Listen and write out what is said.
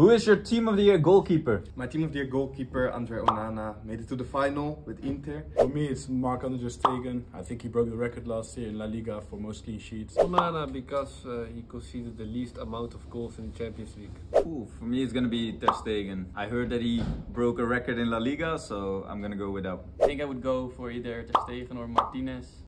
Who is your team of the year goalkeeper? My team of the year goalkeeper, Andre Onana, made it to the final with Inter. For me, it's Marc-Andre ter Stegen. I think he broke the record last year in La Liga for most clean sheets. Onana, because he conceded the least amount of goals in the Champions League. Ooh, for me it's gonna be Ter Stegen. I heard that he broke a record in La Liga, so I'm gonna go with that. I think I would go for either Ter Stegen or Martinez.